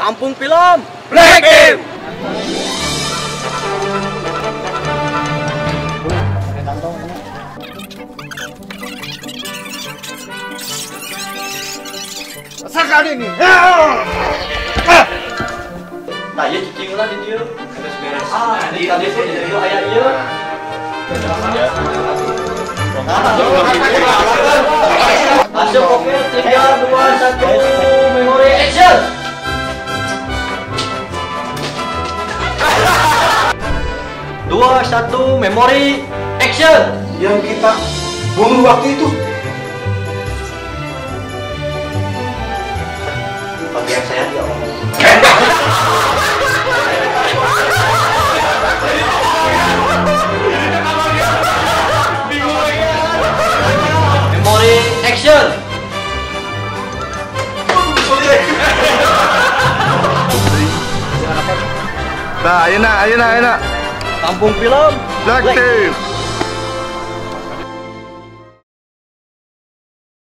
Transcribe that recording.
Kampung Film Black Team. Sekali nih. Nah, ya cicing lah di dieu. Terus beres. Di tadi sih jadi aya ieu. Masuk, oke, 3, 2, 1, memori action. Dua, satu, memori action. Yang kita bunuh waktu itu. Bagian saya dia ngomong. Memori action. Nah, ayeuna. Kampung Film Black Team.